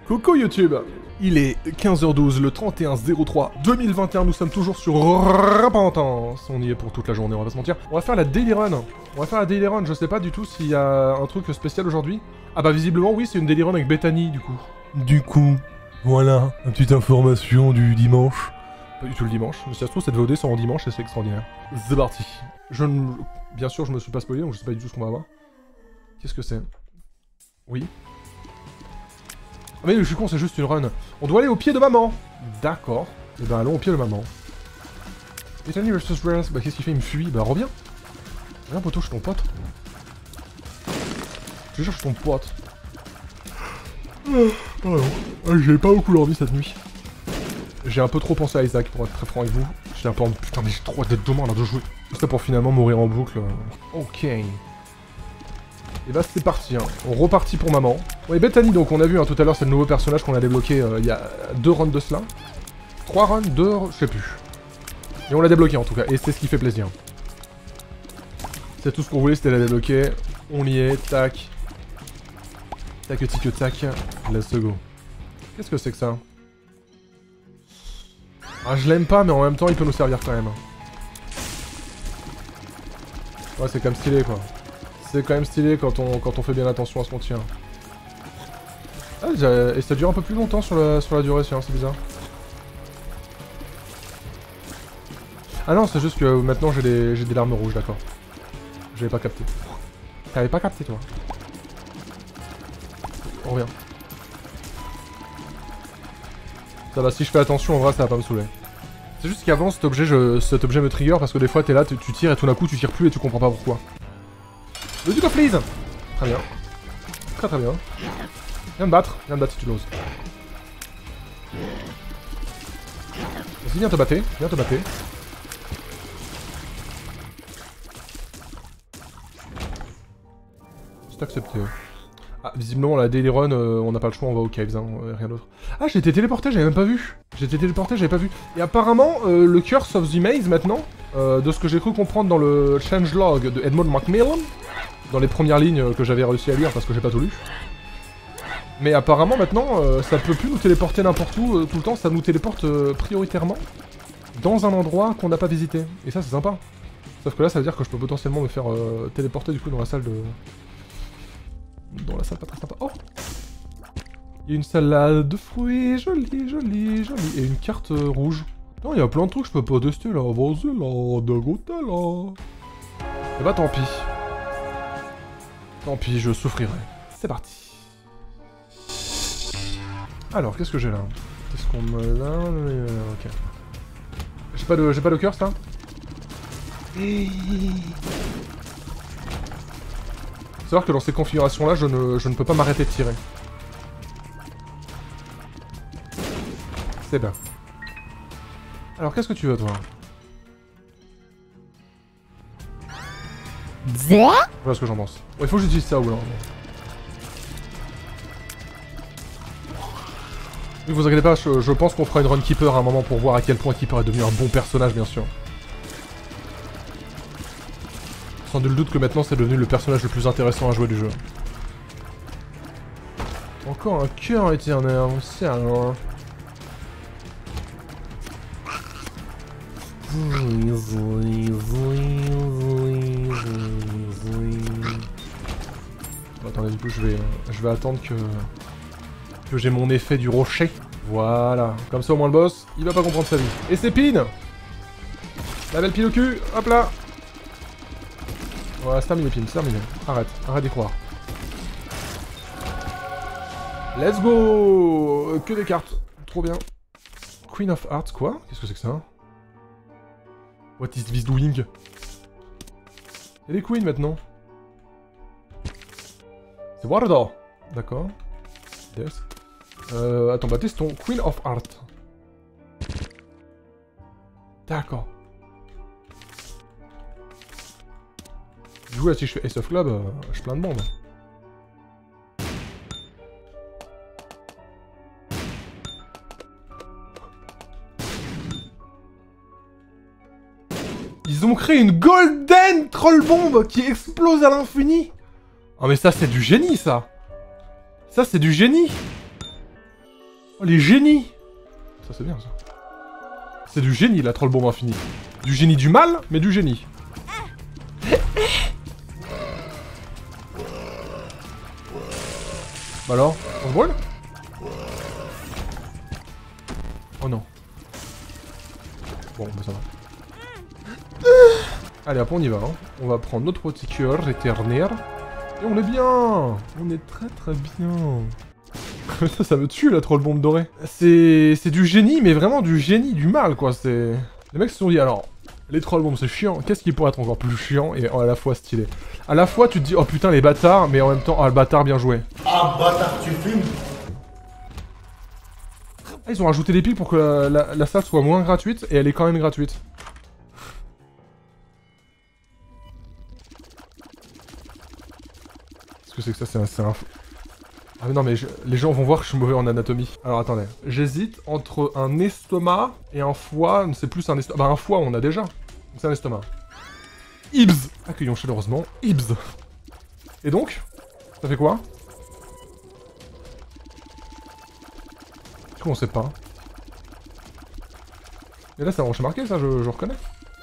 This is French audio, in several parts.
Coucou YouTube. Il est 15h12 le 31/03/2021, nous sommes toujours sur Repentance. On y est pour toute la journée, on va pas se mentir. On va faire la Daily Run. Je sais pas du tout s'il y a un truc spécial aujourd'hui. Ah bah visiblement oui, c'est une Daily Run avec Bethany du coup. Voilà, une petite information du dimanche. Pas du tout le dimanche, mais si ça se trouve cette VOD sort en dimanche et c'est extraordinaire. C'est parti. Bien sûr je me suis pas spoilé donc je sais pas du tout ce qu'on va avoir. Qu'est-ce que c'est? Oui. Ah mais je suis con, c'est juste une run. On doit aller au pied de maman. D'accord. Et ben allons au pied de maman. Bethany versus Reyes. Bah qu'est-ce qu'il fait? Il me fuit. Bah reviens. Reviens poteau, je suis ton pote. Je te jure, je suis ton pote. Oh non. J'ai pas beaucoup l'envie cette nuit. J'ai un peu trop pensé à Isaac pour être très franc avec vous. J'étais un peu en... Putain mais j'ai trop d'être demain là de jouer. Tout ça pour finalement mourir en boucle. Ok. Et bah c'est parti, hein. On repartit pour maman. Ouais, Bethany, donc on a vu hein, tout à l'heure, c'est le nouveau personnage qu'on a débloqué il y a 2 runs de cela. 3 runs, 2, je sais plus. Et on l'a débloqué en tout cas, et c'est ce qui fait plaisir. C'est tout ce qu'on voulait, c'était la débloquer. On y est, tac. Tac, tic, tac. Let's go. Qu'est-ce que c'est que ça? Ah, je l'aime pas, mais en même temps, il peut nous servir quand même. Ouais, c'est quand même stylé, quoi. C'est quand même stylé quand on fait bien attention à ce qu'on tient. Ah, et ça dure un peu plus longtemps sur la durée, c'est bizarre. Ah non, c'est juste que maintenant j'ai des larmes rouges, d'accord. J'avais pas capté. T'avais pas capté, toi. On revient. Ça va, si je fais attention, en vrai, ça va pas me saouler. C'est juste qu'avant, cet objet me trigger parce que des fois, t'es là, tu tires et tout d'un coup, tu tires plus et tu comprends pas pourquoi. Le Duke of Fleas. Très bien. Très très bien. Viens me battre si tu l'oses. Vas-y, viens te battre. C'est accepté. Ah, visiblement, la Daily Run, on n'a pas le choix, on va aux caves, hein, rien d'autre. Ah, j'ai été téléporté, j'avais même pas vu. Et apparemment, le Curse of the Maze, maintenant, de ce que j'ai cru comprendre dans le changelog de Edmund Macmillan, dans les premières lignes que j'avais réussi à lire parce que j'ai pas tout lu. Mais apparemment maintenant, ça peut plus nous téléporter n'importe où tout le temps, ça nous téléporte prioritairement dans un endroit qu'on n'a pas visité. Et ça c'est sympa. Sauf que là ça veut dire que je peux potentiellement me faire téléporter du coup dans la salle de... Dans la salle pas très sympa. Oh! Il y a une salade de fruits, jolie. Et une carte rouge. Non, il y a plein de trucs que je peux pas tester là. Vas-y là, de côté là. Et bah tant pis. Tant pis, je souffrirai. C'est parti. Alors, qu'est-ce que j'ai là? Qu'est-ce qu'on me donne? Ok. J'ai pas de curse là? Faut savoir que dans ces configurations là, je ne peux pas m'arrêter de tirer. C'est bien. Alors, qu'est-ce que tu veux toi? Voilà ce que j'en pense. Il faut que j'utilise ça ou là. Ne vous inquiétez pas, je pense qu'on fera une run Keeper à un moment pour voir à quel point Keeper est devenu un bon personnage, bien sûr. Sans nul doute que maintenant c'est devenu le personnage le plus intéressant à jouer du jeu. Encore un cœur éternel, c'est alors... Bon, attendez, du coup je vais attendre que j'ai mon effet du rocher. Voilà. Comme ça au moins le boss, il va pas comprendre sa vie. Et c'est pin. La belle pile au cul, hop là. Voilà, c'est terminé pin, c'est terminé. Arrête d'y croire. Let's go. Que des cartes. Trop bien. Queen of Hearts, quoi? Qu'est-ce que c'est que ça? What is this doing? Il y a des queens maintenant. C'est Warda. D'accord. Yes. Attends, bah testons. Queen of Hearts. D'accord. Du coup, là, si je fais Ace of Club, je suis plein de monde. Ils ont créé une Golden Troll Bomb qui explose à l'infini. Ah mais ça, c'est du génie, ça. Ça, c'est du génie. Oh, les génies! Ça, c'est bien, ça. C'est du génie, la troll bombe infinie. Du génie du mal, mais du génie. Bah alors, on se brûle? Oh non. Bon, bah ça va. Allez, hop, on y va. Hein. On va prendre notre petit cœur éternel. Et on est bien! On est très très bien. Ça me tue la troll bombe dorée. C'est du génie, mais vraiment du génie, du mal quoi. C'est. Les mecs se sont dit alors, les troll bombes c'est chiant, qu'est-ce qui pourrait être encore plus chiant et à la fois stylé? À la fois tu te dis oh putain les bâtards, mais en même temps, oh le bâtard bien joué. Ah bâtard tu fumes. Ah, ils ont rajouté des piles pour que la salle soit moins gratuite, et elle est quand même gratuite. Qu'est-ce que c'est que ça? C'est un... Ah mais non mais les gens vont voir que je suis mauvais en anatomie. Alors attendez, j'hésite entre un estomac et un foie, c'est plus un estomac... Bah un foie on a déjà, c'est un estomac. Ibs. Accueillons chaleureusement Ibs. Et donc, ça fait quoi? Du coup on sait pas. Et là c'est un rocher marqué ça, je reconnais.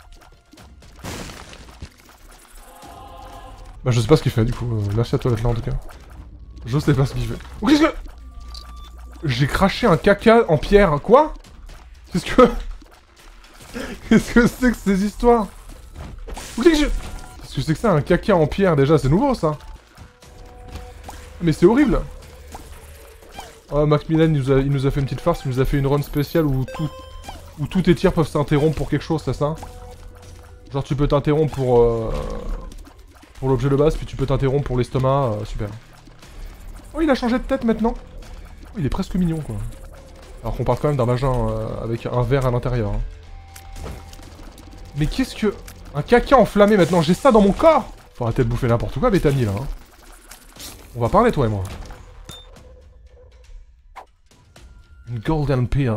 Bah je sais pas ce qu'il fait du coup, merci à toi d'être là en tout cas. Je sais pas ce qu'il fait. Oh, qu'est-ce que... J'ai craché un caca en pierre, quoi? Qu'est-ce que... Qu'est-ce que c'est que ces histoires? Qu'est-ce que c'est que ça, un caca en pierre déjà? C'est nouveau ça. Mais c'est horrible. Oh, Macmillan il nous a fait une petite farce, il nous a fait une run spéciale où tous tes tirs peuvent s'interrompre pour quelque chose, c'est ça? Genre tu peux t'interrompre pour l'objet de base, puis tu peux t'interrompre pour l'estomac, super. Oh, il a changé de tête maintenant. Oh, il est presque mignon, quoi. Alors qu'on parle quand même d'un vagin avec un verre à l'intérieur. Hein. Mais qu'est-ce que... Un caca enflammé maintenant, j'ai ça dans mon corps. Faut arrêter de bouffer n'importe quoi, Bethany, là. Hein. On va parler, toi et moi. Une golden pill.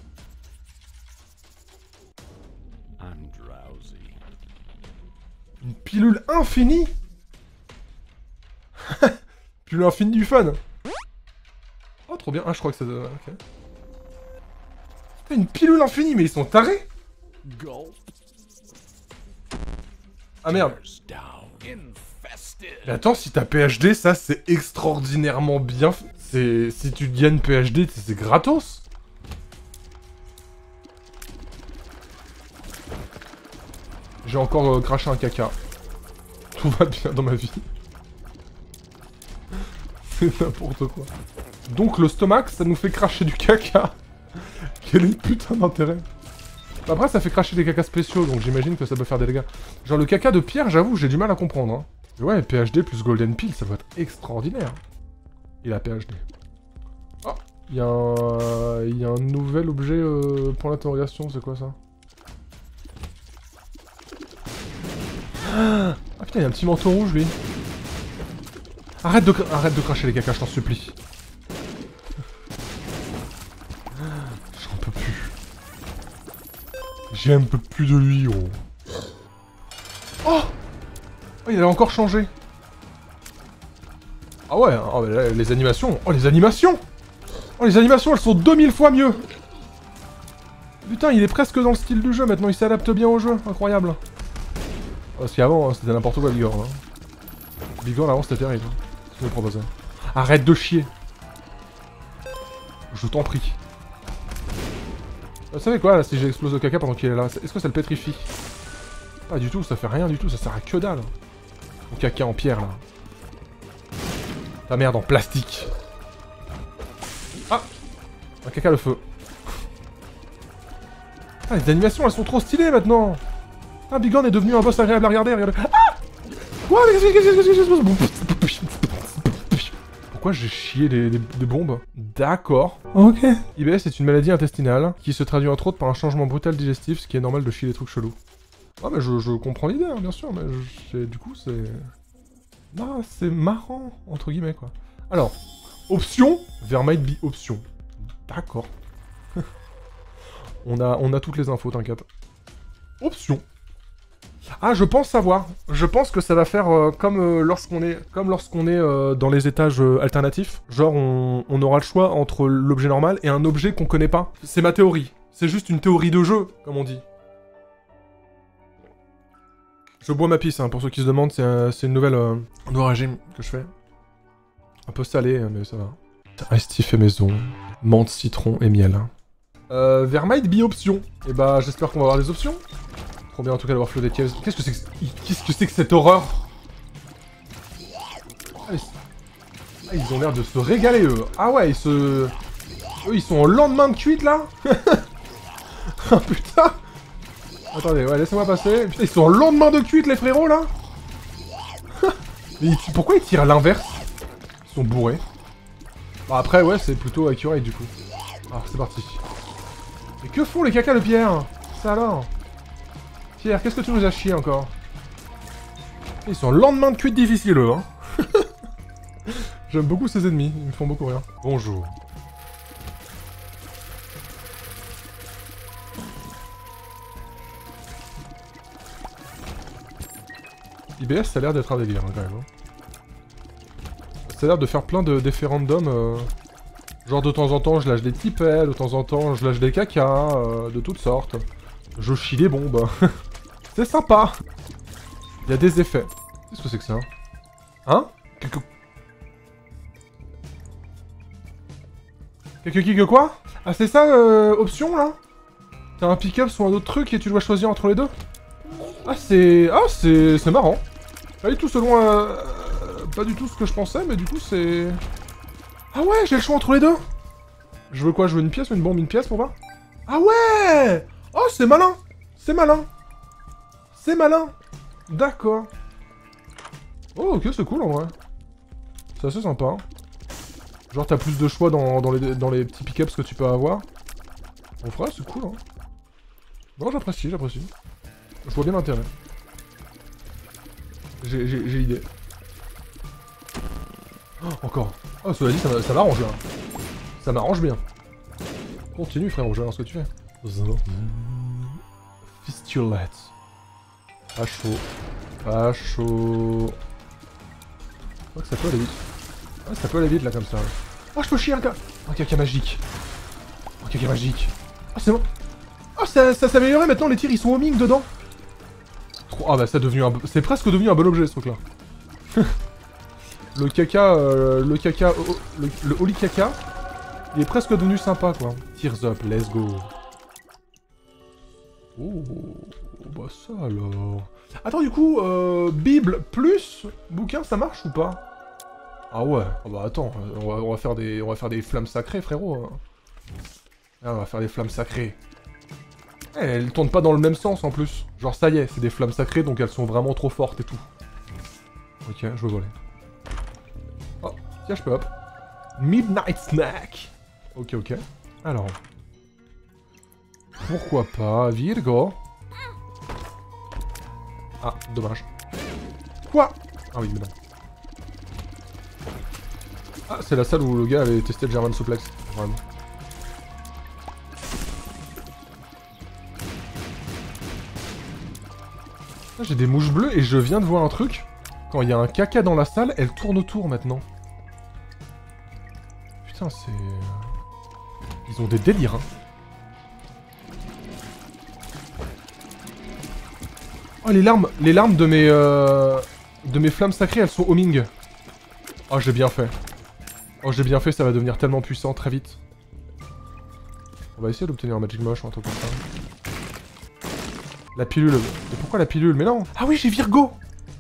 Une pilule infinie. Pilule infinie du fun. Oh, trop bien. Ah, je crois que ça... Ok. Putain, une pilule infinie, mais ils sont tarés. Ah merde. Mais attends, si t'as PhD, ça c'est extraordinairement bien fait. Si tu gagnes PhD, c'est gratos. J'ai encore craché un caca. Tout va bien dans ma vie. C'est n'importe quoi. Donc le stomac, ça nous fait cracher du caca. Quel est le putain d'intérêt? Après, ça fait cracher des cacas spéciaux, donc j'imagine que ça peut faire des dégâts. Genre le caca de pierre, j'avoue, j'ai du mal à comprendre. Hein. Ouais, PhD plus Golden Pill, ça doit être extraordinaire. Il a PhD. Ah, il y a un nouvel objet pour l'interrogation, c'est quoi ça? Ah putain, il y a un petit manteau rouge, lui. Arrête de cracher les cacas, je t'en supplie. J'en peux plus. J'ai un peu plus de lui, gros. Oh, oh, il a encore changé. Ah ouais, oh, là, les animations. Oh, les animations. Oh, les animations, elles sont 2000 fois mieux. Putain, il est presque dans le style du jeu, maintenant il s'adapte bien au jeu. Incroyable. Parce qu'avant, hein, c'était n'importe quoi, Bigorn. Hein. Bigorn, avant, c'était terrible. Ce que je me proposais. Arrête de chier. Je t'en prie. Vous savez quoi, là, si j'explose le caca pendant qu'il est là, est-ce que ça le pétrifie? Pas du tout, ça fait rien du tout, ça sert à que dalle. Mon caca en pierre, là. Ta merde en plastique. Ah! Un caca le feu. Ah, les animations, elles sont trop stylées, maintenant. Ah, Bigorn est devenu un boss agréable à regarder, regardez. Ah! Quoi? Qu'est-ce qui se passe? Pourquoi j'ai chié des bombes? D'accord. Ok. IBS est une maladie intestinale qui se traduit entre autres par un changement brutal digestif, ce qui est normal de chier des trucs chelous. Ah mais je comprends l'idée, hein, bien sûr, mais du coup c'est... Ah, c'est marrant, entre guillemets, quoi. Alors, option, there might be option. D'accord. on a toutes les infos, t'inquiète. Option. Ah, je pense savoir. Je pense que ça va faire comme lorsqu'on est, dans les étages alternatifs. Genre, on aura le choix entre l'objet normal et un objet qu'on connaît pas. C'est ma théorie. C'est juste une théorie de jeu, comme on dit. Je bois ma pisse, hein, pour ceux qui se demandent, c'est une nouvelle, un nouveau régime que je fais. Un peu salé, mais ça va. Iced tea fait maison, menthe, citron et miel. Vermite bi-option. Et bah, j'espère qu'on va avoir des options. Trop bien en tout cas d'avoir flot des caves. Qu'est-ce que c'est que cette horreur? Ah, ils ont l'air de se régaler, eux. Ah ouais, eux, ils sont au lendemain de cuite, là. Ah, putain. Attendez, ouais, laissez-moi passer. Putain, ils sont au lendemain de cuite, les frérots, là. Mais pourquoi ils tirent à l'inverse? Ils sont bourrés. Bon, après, ouais, c'est plutôt accurate, du coup. Alors, c'est parti. Mais que font les cacas de Pierre? Ça alors? Pierre, qu'est-ce que tu nous as chié encore? Ils sont au lendemain de cuite difficile, eux, hein. J'aime beaucoup ces ennemis, ils me font beaucoup rire. Bonjour. IBS, ça a l'air d'être un délire, hein, quand même. Hein. Ça a l'air de faire plein d'effets random. Genre, de temps en temps, je lâche des tipets, de temps en temps, je lâche des cacas, de toutes sortes. Je chie les bombes. C'est sympa. Il y a des effets. Qu'est-ce que c'est que ça? Hein? Quelque quoi? Ah, c'est ça, option, là? T'as un pick-up sur un autre truc et tu dois choisir entre les deux? Ah, c'est... Ah, c'est marrant. Pas du tout selon... pas du tout ce que je pensais, mais du coup, c'est... Ah ouais, j'ai le choix entre les deux. Je veux quoi? Je veux une pièce ou une bombe? Une pièce pour voir? Ah ouais! Oh, c'est malin! C'est malin! C'est malin! D'accord. Oh, ok, c'est cool, en vrai. C'est assez sympa. Hein. Genre, t'as plus de choix dans les petits pick-ups que tu peux avoir. Bon, frère, c'est cool, hein. Non, j'apprécie, j'apprécie. Je vois bien l'intérêt. J'ai l'idée. Oh, encore. Oh, cela dit, ça m'arrange, là. Ça m'arrange bien. Continue, frérot, je vais voir ce que tu fais. Fistulette. Pas chaud. Pas chaud. Je crois que ça peut aller vite. Ah, ça peut aller vite, là, comme ça. Oh, je peux chier un gars. Un caca magique. Un caca magique. Ah, c'est bon. Oh, ça s'est amélioré, maintenant, les tirs, ils sont homing dedans. Ah, bah, c'est presque devenu un bon objet, ce truc-là. Le caca, le holy caca, il est presque devenu sympa, quoi. Tears up, let's go. Oh, bah ça alors. Attends, du coup, Bible plus bouquin, ça marche ou pas? Ah ouais, ah bah attends, on va faire des flammes sacrées, frérot. Ah, on va faire des flammes sacrées. Eh, elles tournent pas dans le même sens, en plus. Genre, ça y est, c'est des flammes sacrées, donc elles sont vraiment trop fortes et tout. Ok, je veux voler. Oh, tiens, je peux hop. Midnight Snack. Ok, ok. Alors. Pourquoi pas, Virgo? Ah, dommage. Quoi? Ah oui, mais non. Ah, c'est la salle où le gars avait testé le German Suplex. Vraiment. Ah, j'ai des mouches bleues et je viens de voir un truc. Quand il y a un caca dans la salle, elle tourne autour maintenant. Putain, c'est... Ils ont des délires, hein. Oh, les larmes de mes flammes sacrées, elles sont homing. Oh, j'ai bien fait. Oh, j'ai bien fait, ça va devenir tellement puissant très vite. On va essayer d'obtenir un Magic Mosh ou un truc comme ça. La pilule. Mais pourquoi la pilule? Mais non. Ah oui, j'ai Virgo.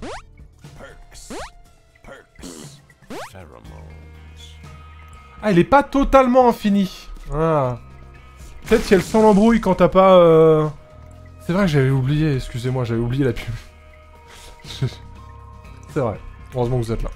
Ah, elle est pas totalement infinie. Ah. Peut-être qu'elle sent l'embrouille quand t'as pas... C'est vrai que j'avais oublié, excusez-moi, j'avais oublié la pub. C'est vrai. Heureusement que vous êtes là.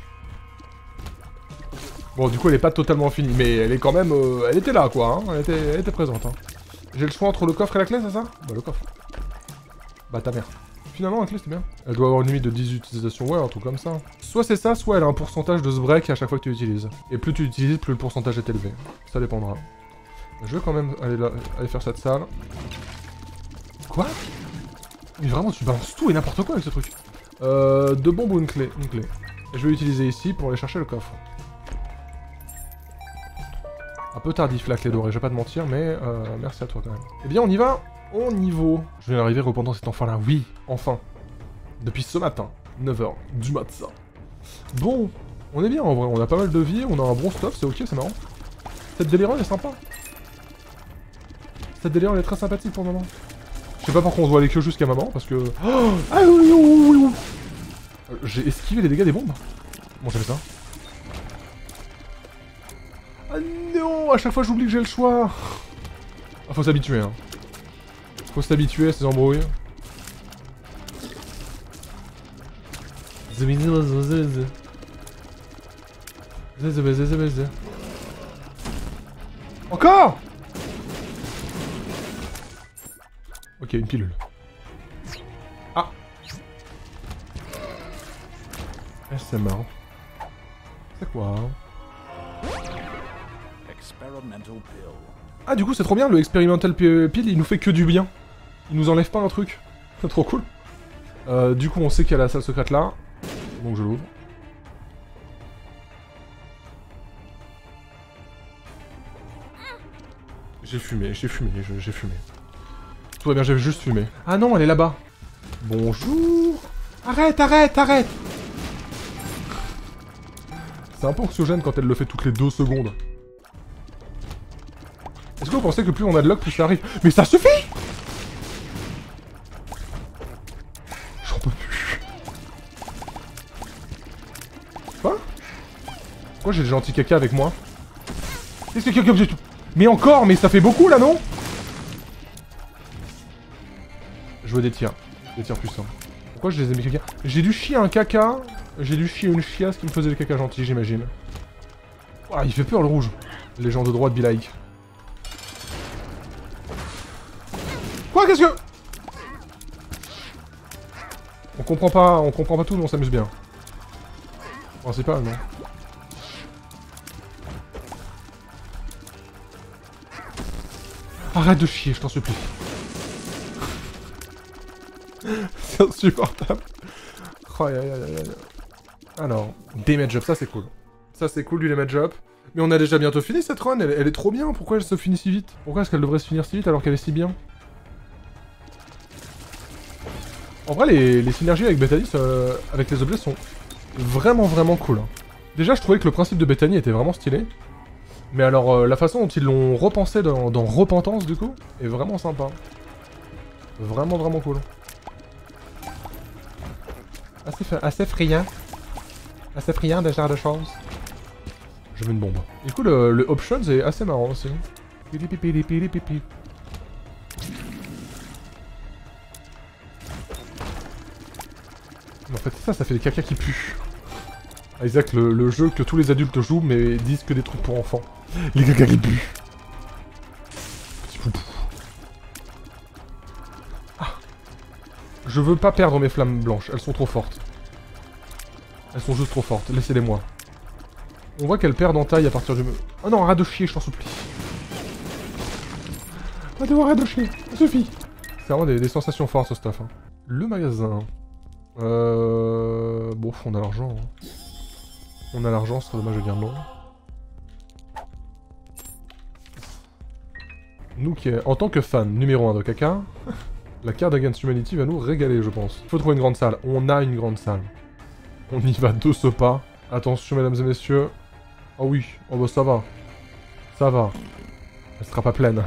Bon, du coup, elle est pas totalement finie, mais elle est quand même... elle était là, quoi, hein. Elle était présente, hein. J'ai le choix entre le coffre et la clé, c'est ça? Bah, le coffre. Bah, ta mère. Finalement, la clé, c'était bien. Elle doit avoir une limite de 10 utilisations, ouais, un truc comme ça. Soit c'est ça, soit elle a un pourcentage de ce break à chaque fois que tu l'utilises. Et plus tu l'utilises, plus le pourcentage est élevé. Ça dépendra. Je vais quand même aller faire cette salle. Quoi? Mais vraiment, tu balances tout et n'importe quoi avec ce truc. Deux bombes ou une clé? Une clé. Et je vais l'utiliser ici pour aller chercher le coffre. Un peu tardif la clé dorée, je vais pas te mentir, mais merci à toi quand même. Eh bien, on y va. On y va. Je viens d'arriver repentant cet enfant-là. Oui, enfin. Depuis ce matin, 9h du matin. Bon, on est bien en vrai, on a pas mal de vie, on a un bon stuff, c'est ok, c'est marrant. Cette délirante est sympa. Cette délirante est très sympathique pour le moment. Je sais pas pourquoi on doit aller que jusqu'à maman, parce que... Oh ah oui, oui, oui, oui. J'ai esquivé les dégâts des bombes. Comment j'ai fait ça? Ah non, à chaque fois j'oublie que j'ai le choix. Ah, faut s'habituer, hein. Faut s'habituer à ces embrouilles. Encore. Ok, une pilule. Ah. C'est marrant. C'est quoi? Ah, du coup, c'est trop bien, le Experimental Pill, il nous fait que du bien. Il nous enlève pas un truc. C'est trop cool. Du coup, on sait qu'il y a la salle secrète là. Donc je l'ouvre. J'ai fumé, j'ai fumé. Tout va bien, j'ai juste fumé. Ah non, elle est là-bas. Bonjour. Arrête, arrête, arrête. C'est un peu anxiogène quand elle le fait toutes les 2 secondes. Est-ce que vous pensez que plus on a de luck, plus ça arrive? Mais ça suffit! J'en peux plus. Quoi? Pourquoi j'ai des gentils caca avec moi? Qu'est-ce que j'ai tout? Mais encore, mais ça fait beaucoup là, non? Je veux des tirs puissants. Pourquoi je les ai mis caca? J'ai dû chier un caca, j'ai dû chier une chiasse qui me faisait le caca gentil, j'imagine. Ah, il fait peur le rouge. Les gens de droite be like. Quoi, qu'est-ce que... on comprend pas tout, mais on s'amuse bien. Principal, non? Arrête de chier, je t'en supplie. C'est insupportable. Oh, aïe, aïe, aïe, aïe. Alors, damage up, ça c'est cool. Ça c'est cool du damage up. Mais on a déjà bientôt fini cette run, elle est trop bien, pourquoi elle se finit si vite? Pourquoi est-ce qu'elle devrait se finir si vite alors qu'elle est si bien? En vrai, les synergies avec Bethany, avec les objets, sont vraiment cool. Déjà, je trouvais que le principe de Bethany était vraiment stylé. Mais alors, la façon dont ils l'ont repensé dans Repentance, du coup, est vraiment sympa. Vraiment cool. Assez friand. Assez friand de ce genre de choses. Je veux une bombe. Du coup, le options est assez marrant aussi. En fait, ça fait des caca qui puent. Isaac, le jeu que tous les adultes jouent, mais disent que des trucs pour enfants. Les caca qui puent. Petit poupou. Ah. Je veux pas perdre mes flammes blanches, elles sont trop fortes. Elles sont juste trop fortes, laissez-les moi. On voit qu'elles perdent en taille à partir du... Oh non, arrête de chier, je t'en supplie. Arrête de chier, ça suffit. C'est vraiment des sensations fortes ce stuff. Hein. Le magasin... Bon, on a l'argent. Hein. On a l'argent, ce serait dommage de dire non. Nous qui, en tant que fan numéro 1 de caca, la carte Against Humanity va nous régaler, je pense. Il faut trouver une grande salle. On a une grande salle. On y va de ce pas. Attention, mesdames et messieurs. Oh oui, oh bah ça va. Ça va. Elle sera pas pleine.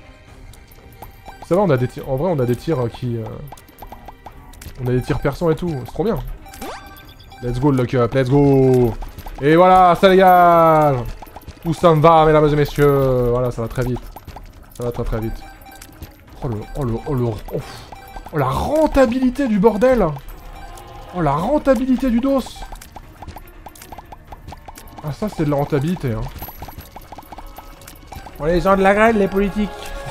Ça va, on a des tirs... En vrai, on a des tirs qui... On a des tirs perçants et tout, c'est trop bien. Let's go le lock-up, let's go. Et voilà, ça dégage. Où ça me va, mesdames et messieurs. Voilà, ça va très vite. Ça va très vite. Oh la rentabilité du bordel. Oh la rentabilité du dos. Ah ça c'est de la rentabilité hein. Oh les gens de la grêle, les politiques.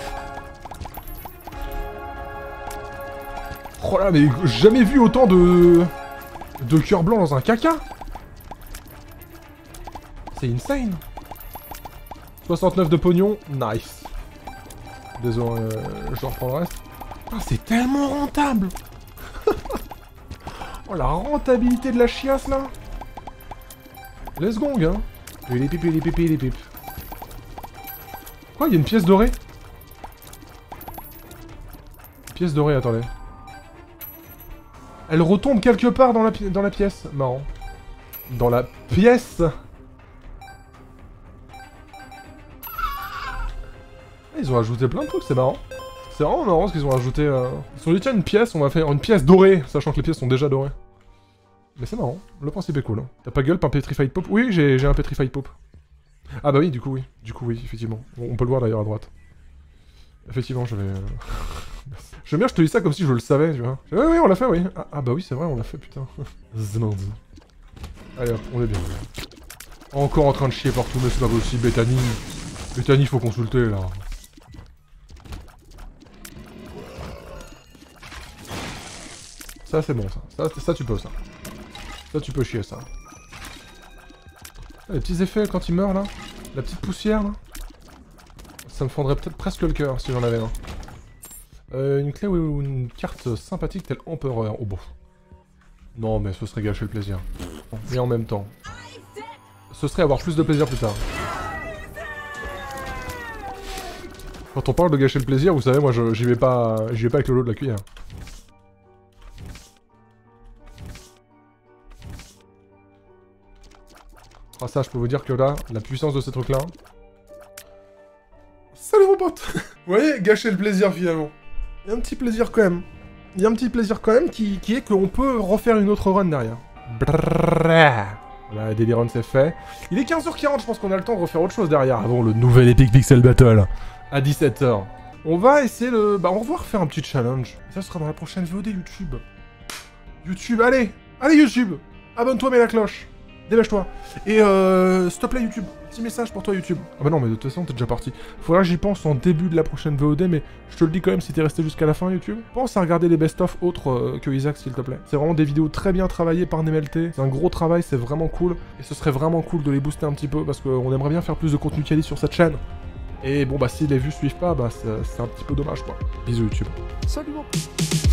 Oh là mais jamais vu autant de cœurs blancs dans un caca. C'est insane. 69 de pognon, nice. Désolé, je reprends le reste. Ah, c'est tellement rentable. Oh, la rentabilité de la chiasse, là. Let's go, gars. Les pipes, les pipes, les pipes. Quoi, il y a une pièce dorée? Une pièce dorée, attendez. Elle retombe quelque part dans la pièce. Marrant. Dans la pièce. Ils ont ajouté plein de trucs, c'est marrant. C'est vraiment marrant ce qu'ils ont ajouté. Ils se sont dit, tiens, une pièce, on va faire une pièce dorée, sachant que les pièces sont déjà dorées. Mais c'est marrant, le principe est cool. Hein. T'as pas gulp un Petrified Pop? Oui, j'ai un Petrified Pop. Ah bah oui, du coup, oui. Du coup, oui, effectivement. On peut le voir d'ailleurs à droite. Effectivement, je vais... J'aime bien, je te dis ça comme si je le savais, tu vois. Oui, oui, on l'a fait, oui. Ah bah oui, c'est vrai, on l'a fait, putain. Zmandi. Allez hop, on est bien. Encore en train de chier partout, mais c'est pas possible, Bethany. Bethany, faut consulter, là. Ça, c'est bon, ça. Ça, tu peux, ça. Ça, tu peux chier, ça. Ah, les petits effets quand il meurt, là. La petite poussière, là. Ça me fendrait peut-être presque le cœur, si j'en avais un. Une clé ou une carte sympathique telle Empereur. Oh bon. Non, mais ce serait gâcher le plaisir. Et en même temps. Ce serait avoir plus de plaisir plus tard. Quand on parle de gâcher le plaisir, vous savez, moi, j'y vais pas avec le lot de la cuillère. Ah ça, je peux vous dire que là, la puissance de ces trucs-là... Salut mon pote. Vous voyez, gâcher le plaisir finalement. Il y a un petit plaisir quand même. Il y a un petit plaisir quand même qui est qu'on peut refaire une autre run derrière. Voilà, Daily Run c'est fait. Il est 15h40, je pense qu'on a le temps de refaire autre chose derrière. Avant le nouvel Epic Pixel Battle. À 17h. On va essayer le... Bah on va refaire un petit challenge. Ça sera dans la prochaine VOD YouTube. YouTube, allez. Allez YouTube. Abonne-toi, mets la cloche. Dépêche-toi. Et s'il te plaît YouTube, petit message pour toi YouTube. Ah bah non mais de toute façon t'es déjà parti. Faudra que j'y pense en début de la prochaine VOD, mais je te le dis quand même si t'es resté jusqu'à la fin YouTube. Pense à regarder les best-of autres que Isaac s'il te plaît. C'est vraiment des vidéos très bien travaillées par NMLT. C'est un gros travail, c'est vraiment cool. Et ce serait vraiment cool de les booster un petit peu parce qu'on aimerait bien faire plus de contenu quali sur cette chaîne. Et bon bah si les vues suivent pas, bah c'est un petit peu dommage quoi. Bisous YouTube. Salut mon pote.